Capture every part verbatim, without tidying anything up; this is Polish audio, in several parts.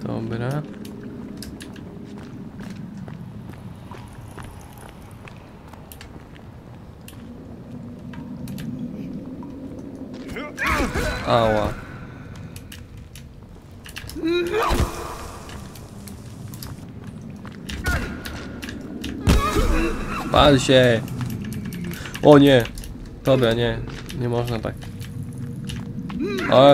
Dobra. Ała. Pal się. O nie. Dobra, nie. Nie można tak. O.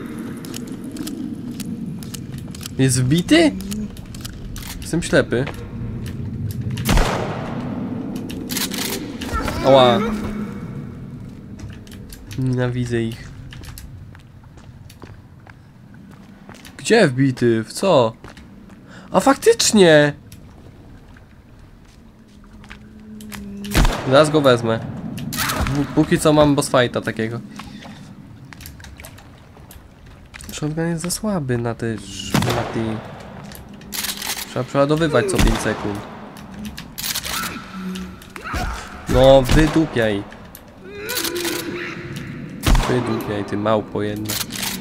Jest wbity? Jestem ślepy. Ała. Nienawidzę ich. Gdzie wbity? W co? A faktycznie! Zaraz go wezmę. Póki co mam boss fighta takiego. Shotgun jest za słaby na te szmaty. Trzeba przeładowywać co pięć sekund. No wydupiaj. Wydupiaj ty małpo jedna.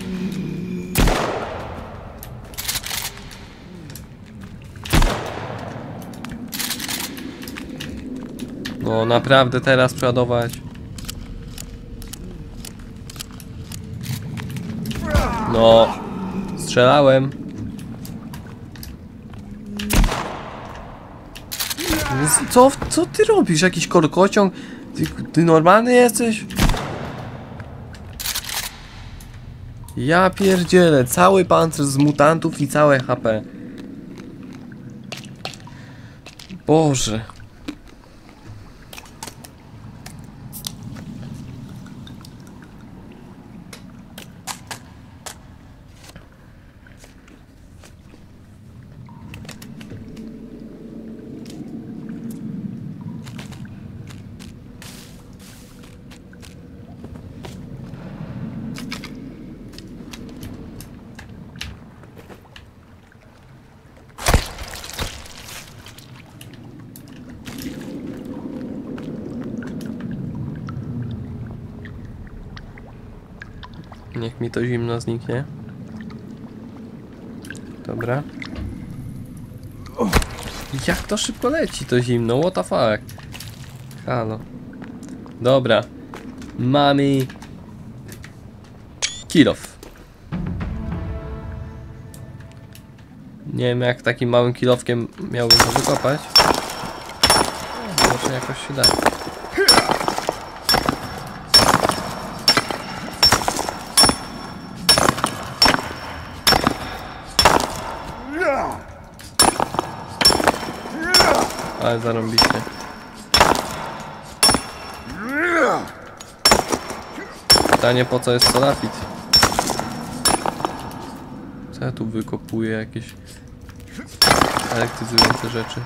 No naprawdę teraz przeładować. No strzelałem. Co, co ty robisz? Jakiś korkociąg? Ty, ty normalny jesteś? Ja pierdzielę, cały pancerz z mutantów i całe H P. Boże. Niech mi to zimno zniknie. Dobra. Jak to szybko leci to zimno, what the fuck. Halo. Dobra. Mamy kill off. Nie wiem jak takim małym kilowkiem miałbym to wykopać. Może jakoś się da. Ale zarąbiście. Pytanie po co jest solafit? Co ja tu wykopuję? Jakieś elektryzujące rzeczy.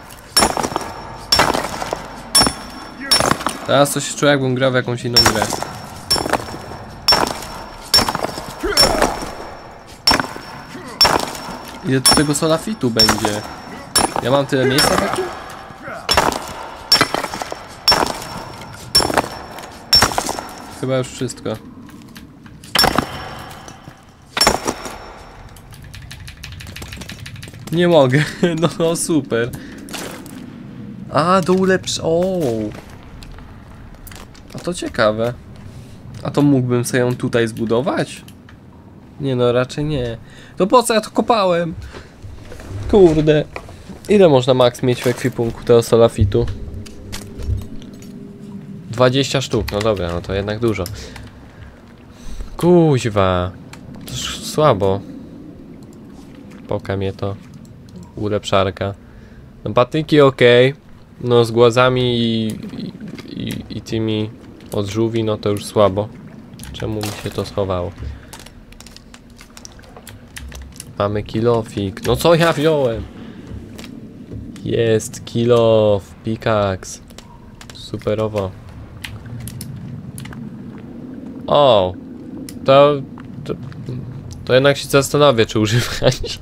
Teraz coś się czuję jakbym grał w jakąś inną grę. Ile tu tego solafitu będzie? Ja mam tyle miejsca takiego? Chyba już wszystko. Nie mogę. No, no super. A, do ulepsz... O. A to ciekawe. A to mógłbym sobie ją tutaj zbudować? Nie no, raczej nie. To po co ja to kopałem? Kurde. Ile można max mieć w ekwipunku tego solafitu? dwadzieścia sztuk, no dobra, no to jednak dużo. Kuźwa. To słabo. Poka mnie to. Ulepszarka. No patyki ok. No z głazami i, i, i, i tymi od żółwi, no to już słabo. Czemu mi się to schowało? Mamy kilofik. No co ja wziąłem? Jest kilof, pickaxe. Superowo. O, to, to, to jednak się zastanowię, czy używać.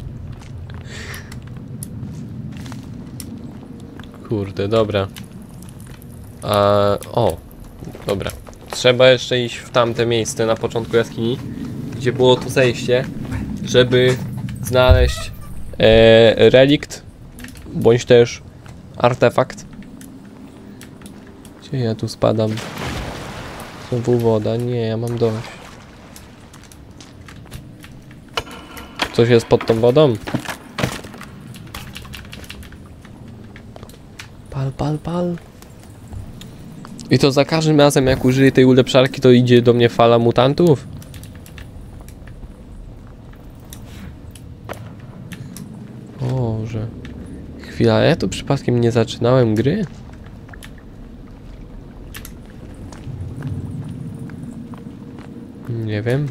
Kurde, dobra. A, o, dobra. Trzeba jeszcze iść w tamte miejsce na początku jaskini, gdzie było to zejście, żeby znaleźć e, relikt, bądź też artefakt. Gdzie ja tu spadam? Znowu woda. Nie, ja mam dość. Coś jest pod tą wodą? Pal, pal, pal. I to za każdym razem jak użyję tej ulepszarki, to idzie do mnie fala mutantów? Boże. Chwila, ja tu przypadkiem nie zaczynałem gry? Nie wiem.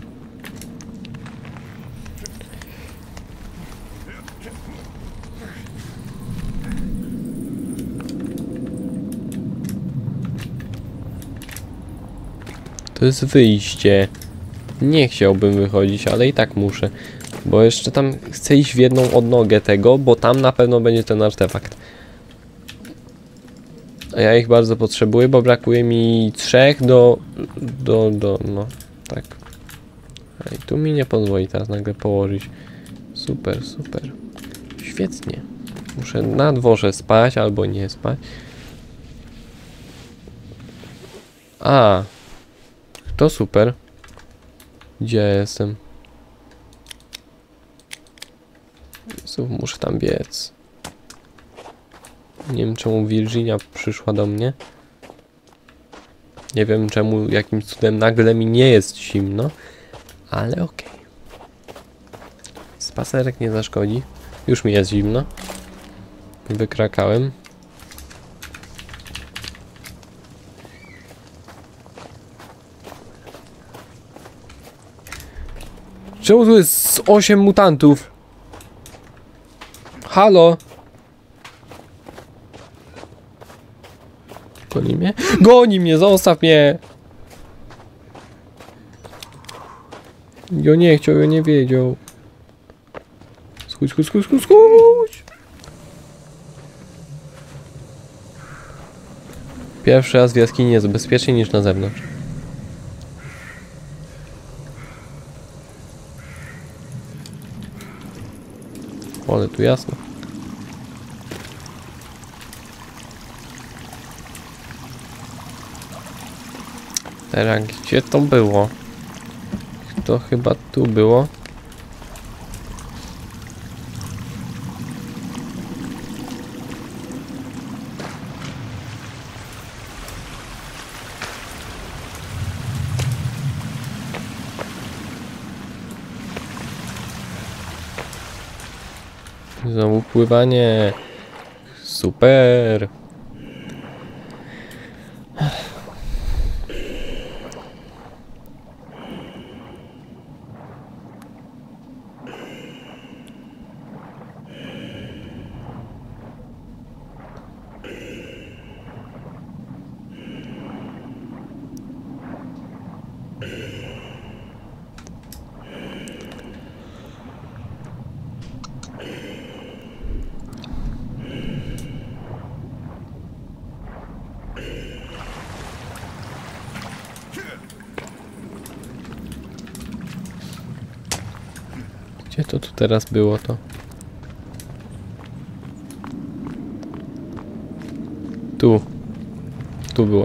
To jest wyjście. Nie chciałbym wychodzić, ale i tak muszę. Bo jeszcze tam chcę iść w jedną odnogę tego, bo tam na pewno będzie ten artefakt. A ja ich bardzo potrzebuję, bo brakuje mi trzech do... do... do... no, tak. A i tu mi nie pozwoli teraz nagle położyć. Super, super. Świetnie. Muszę na dworze spać albo nie spać. A. To super. Gdzie ja jestem? Jezu, muszę tam biec. Nie wiem czemu Virginia przyszła do mnie. Nie wiem czemu jakimś cudem nagle mi nie jest zimno. Ale okej. Okay. Spacerek nie zaszkodzi. Już mi jest zimno. Wykrakałem. Czemu tu jest osiem mutantów? Halo? Goni mnie? Goni mnie, zostaw mnie! Jo nie chciał, jo nie wiedział. Skódź, skódź, skódź, skódź, skódź! Pierwszy raz w jaskini jest bezpieczniej niż na zewnątrz. O, ale tu jasno. Teraz gdzie to było? To chyba tu było. Znowu pływanie. Super. Gdzie to tu teraz było to? Tu. Tu było.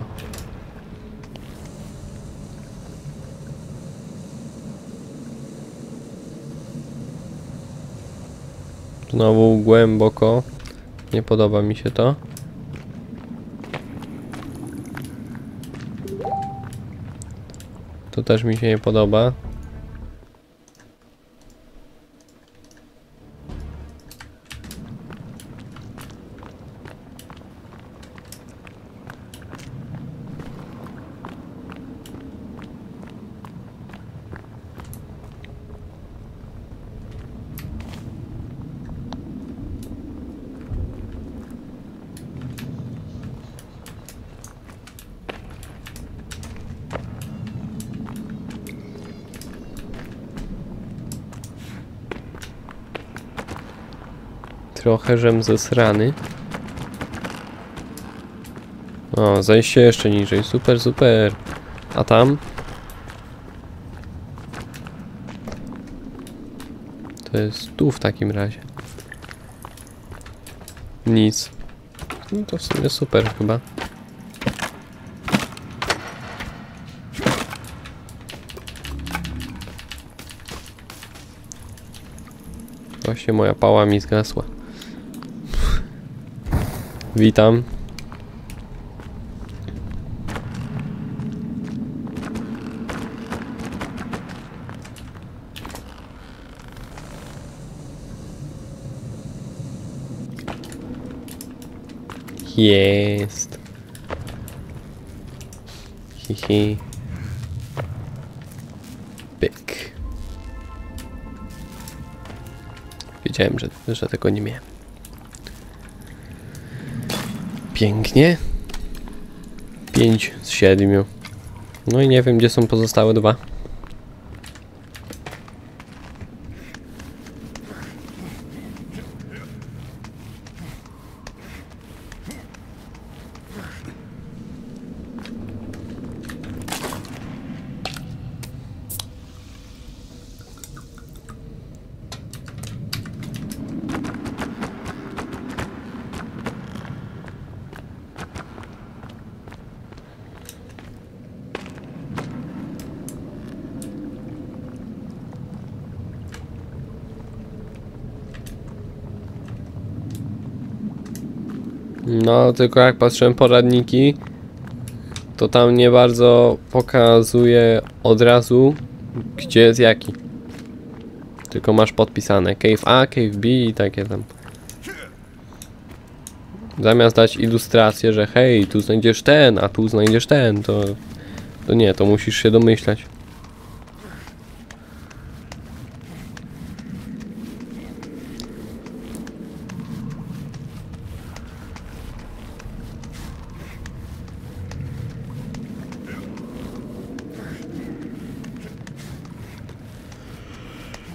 Znowu głęboko. Nie podoba mi się to. To też mi się nie podoba. Trochę żem zesrany. O, zejście jeszcze niżej. Super, super. A tam? to jest tu w takim razie? Nic. No to w sumie super chyba. Właśnie moja pała mi zgasła. Witam. Jest. Hihi. Pyk. Wiedziałem, że, że tego nie miałem. Pięknie. Pięć z siedmiu. No i nie wiem, gdzie są pozostałe dwa. No, tylko jak patrzyłem poradniki, to tam nie bardzo pokazuje od razu, gdzie jest jaki. Tylko masz podpisane Cave A, Cave B i takie tam. Zamiast dać ilustrację, że hej, tu znajdziesz ten, a tu znajdziesz ten, to, to nie, to musisz się domyślać.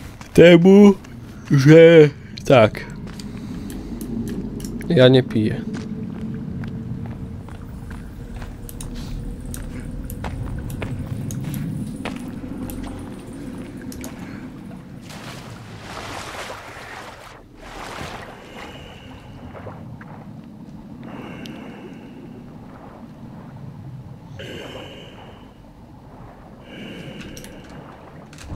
Temu, że tak. Ja nie piję.